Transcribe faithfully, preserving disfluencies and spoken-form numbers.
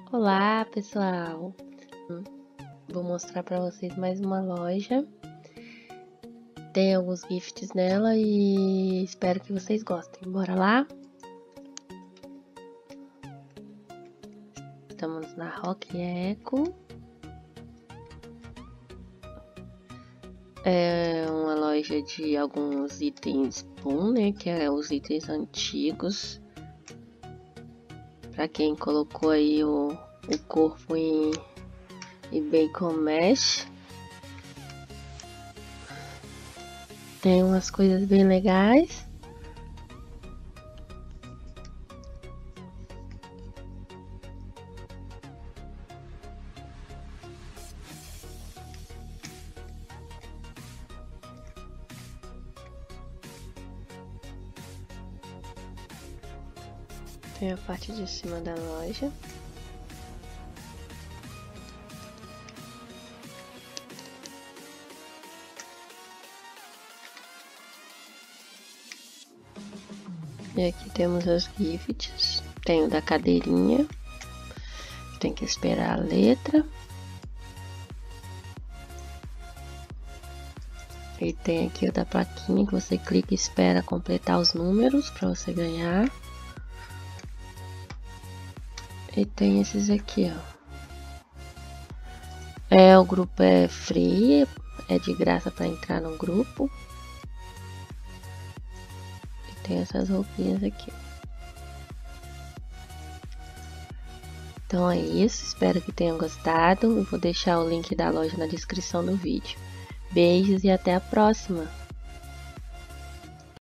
Olá, pessoal! Vou mostrar para vocês mais uma loja. Tem alguns gifts nela e espero que vocês gostem. Bora lá? Estamos na Rock Eco. É uma loja de alguns itens Boom, né? Que é os itens antigos. Para quem colocou aí o, o corpo em, em bacon mesh. Tem umas coisas bem legais. Tem a parte de cima da loja. E aqui temos os gifts. Tem o da cadeirinha. Tem que esperar a letra. E tem aqui o da plaquinha que você clica e espera completar os números para você ganhar. E tem esses aqui, ó. É, o grupo é free, é de graça para entrar no grupo. E tem essas roupinhas aqui. Então é isso, espero que tenham gostado. Eu vou deixar o link da loja na descrição do vídeo. Beijos e até a próxima!